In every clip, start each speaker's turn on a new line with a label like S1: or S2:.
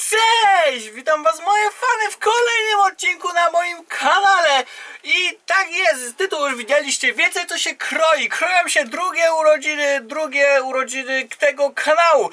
S1: Cześć! Witam was moje fany w kolejnym odcinku na moim kanale. I tak jest, z tytułu już widzieliście, wiecie co się kroi. Kroją się drugie urodziny tego kanału.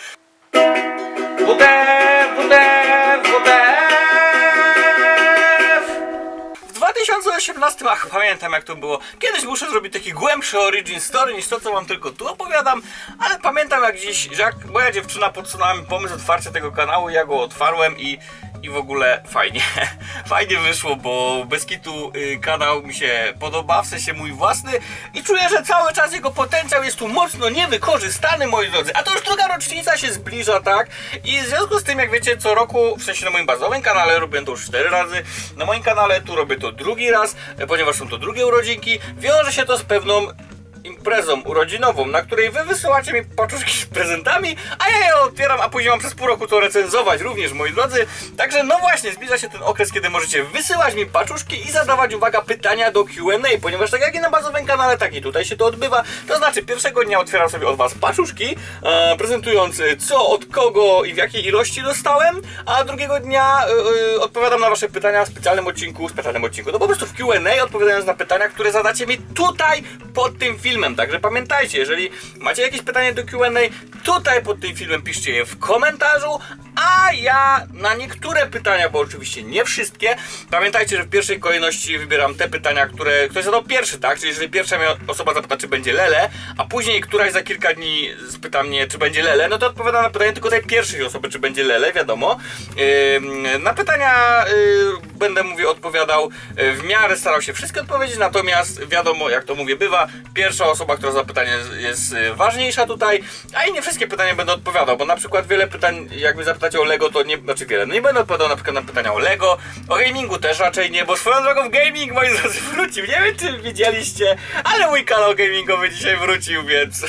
S1: W 2018, pamiętam jak to było. Kiedyś muszę zrobić taki głębszy origin story niż to, co wam tylko tu opowiadam. Ale pamiętam jak dziś, że jak moja dziewczyna podsunęła mi pomysł otwarcia tego kanału, ja go otwarłem i w ogóle fajnie. Fajnie wyszło, bo bez kitu kanał mi się podoba, w sensie mój własny. I czuję, że cały czas jego potencjał jest tu mocno niewykorzystany, moi drodzy. A to już druga rocznica się zbliża, tak? I w związku z tym, jak wiecie, co roku, w sensie na moim bazowym kanale robię to już 4 razy. Na moim kanale tu robię to drugi raz, ponieważ są to drugie urodzinki. Wiąże się to z pewną imprezą urodzinową, na której wy wysyłacie mi paczuszki z prezentami, a ja je otwieram, a później mam przez pół roku to recenzować również, moi drodzy. Także no właśnie, zbliża się ten okres, kiedy możecie wysyłać mi paczuszki i zadawać, uwaga, pytania do Q&A, ponieważ tak jak i na bazowym kanale, tak i tutaj się to odbywa. To znaczy, pierwszego dnia otwieram sobie od was paczuszki, prezentując co, od kogo i w jakiej ilości dostałem, a drugiego dnia odpowiadam na wasze pytania w specjalnym odcinku, no po prostu w Q&A, odpowiadając na pytania, które zadacie mi tutaj pod tym filmem. Także pamiętajcie, jeżeli macie jakieś pytanie do Q&A, tutaj pod tym filmem piszcie je w komentarzu, a ja na niektóre pytania, bo oczywiście nie wszystkie, pamiętajcie, że w pierwszej kolejności wybieram te pytania, które ktoś zadał pierwszy, tak? Czyli jeżeli pierwsza mnie osoba zapyta, czy będzie Lele, a później któraś za kilka dni spyta mnie, czy będzie Lele, no to odpowiadam na pytanie tylko tej pierwszej osoby, czy będzie Lele, wiadomo. Na pytania będę, odpowiadał, w miarę starał się wszystkie odpowiedzieć, natomiast wiadomo, jak to mówię, bywa, pierwsza osoba, która za pytanie jest ważniejsza tutaj, a i nie wszystkie pytania będę odpowiadał, bo na przykład wiele pytań, jakby zapytacie o Lego, to nie, znaczy wiele, no nie będę odpowiadał na przykład na pytania o Lego, o gamingu też raczej nie, bo swoją drogą gaming, moi drodzy, wrócił, nie wiem czy widzieliście, ale mój kanał gamingowy dzisiaj wrócił, więc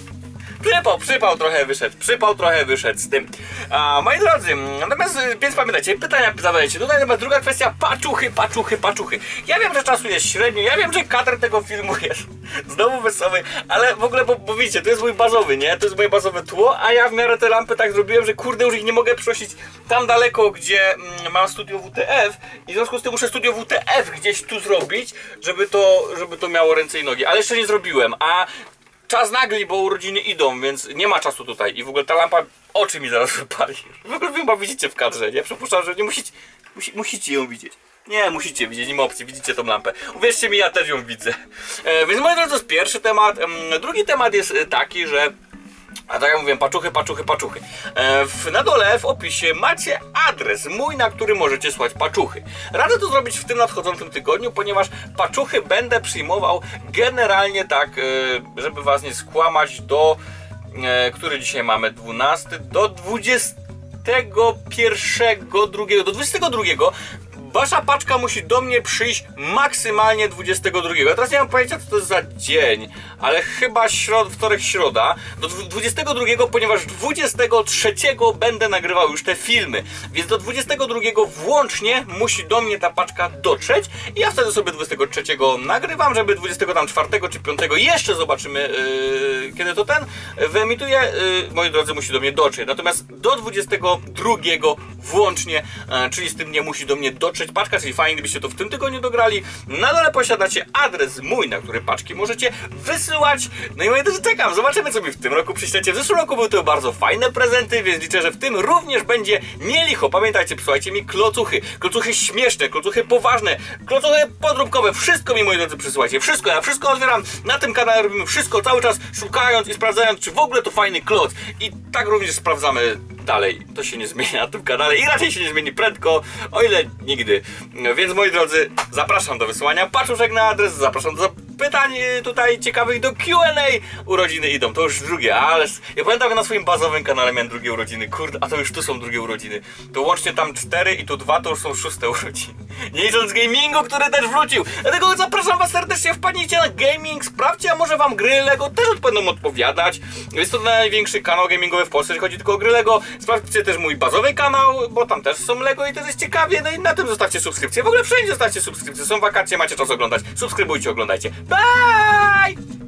S1: przypał trochę wyszedł z tym. Moi drodzy, natomiast, więc pamiętajcie, pytania zadajecie. Tutaj natomiast druga kwestia, paczuchy. Ja wiem, że czasu jest średnio, ja wiem, że kadr tego filmu jest znowu wesoły, ale w ogóle, bo widzicie, to jest mój bazowy, nie? To jest moje bazowe tło, a ja w miarę te lampy tak zrobiłem, że kurde, już ich nie mogę przenosić tam daleko, gdzie mam studio WTF i w związku z tym muszę studio WTF gdzieś tu zrobić, żeby to miało ręce i nogi, ale jeszcze nie zrobiłem, a czas nagli, bo urodziny idą, więc nie ma czasu tutaj i w ogóle ta lampa oczy mi zaraz wypali. W ogóle wy chyba widzicie w kadrze, nie? Przypuszczam, że nie musicie ją widzieć. Nie, musicie widzieć, nie ma opcji, widzicie tą lampę. Uwierzcie mi, ja też ją widzę. Więc moi drodzy, to jest pierwszy temat. Drugi temat jest taki, że a tak jak mówiłem, paczuchy. Na dole w opisie macie adres mój, na który możecie słać paczuchy. Radzę to zrobić w tym nadchodzącym tygodniu, ponieważ paczuchy będę przyjmował generalnie tak, żeby was nie skłamać, do który dzisiaj mamy, 12, do 22. Wasza paczka musi do mnie przyjść maksymalnie 22. Ja teraz nie mam pojęcia, co to jest za dzień, ale chyba wtorek, środa. Do 22, ponieważ 23 będę nagrywał już te filmy. Więc do 22 włącznie musi do mnie ta paczka dotrzeć. I ja wtedy sobie 23 nagrywam, żeby 24 czy 5 jeszcze zobaczymy, kiedy to wyemituję. Moi drodzy, musi do mnie dotrzeć. Natomiast do 22 włącznie, czyli z tym nie musi do mnie dotrzeć paczka, czyli fajnie, gdybyście to w tym tygodniu dograli. Na dole posiadacie adres mój, na który paczki możecie wysyłać. No i moi drodzy, czekam, zobaczymy, co mi w tym roku przyślecie. W zeszłym roku były to bardzo fajne prezenty, więc liczę, że w tym również będzie nie licho. Pamiętajcie, przysyłajcie mi klocuchy śmieszne, klocuchy poważne, klocuchy podróbkowe, wszystko mi, moi drodzy, przysyłajcie, wszystko, ja wszystko otwieram, na tym kanale robimy wszystko, cały czas szukając i sprawdzając, czy w ogóle to fajny kloc. I tak również sprawdzamy dalej, to się nie zmieni na tym kanale i raczej się nie zmieni prędko, o ile nigdy. Więc moi drodzy, zapraszam do wysyłania paczuszek na adres, zapraszam do pytań tutaj ciekawych do Q&A. Urodziny idą, to już drugie, ale ja pamiętam, że na swoim bazowym kanale miałem drugie urodziny, kurde, a to już tu są drugie urodziny. To łącznie tam 4 i tu 2 to już są 6 urodziny. Nie licząc gamingu, który też wrócił. Dlatego zapraszam was serdecznie, wpadnijcie na gaming, sprawdźcie, a może wam gry Lego też będą odpowiadać. Jest to największy kanał gamingowy w Polsce, jeżeli chodzi tylko o gry Lego. Sprawdźcie też mój bazowy kanał, bo tam też są Lego i też jest ciekawie. No i na tym zostawcie subskrypcję. W ogóle wszędzie zostawcie subskrypcję. Są wakacje, macie czas oglądać. Subskrybujcie, oglądajcie. Bye!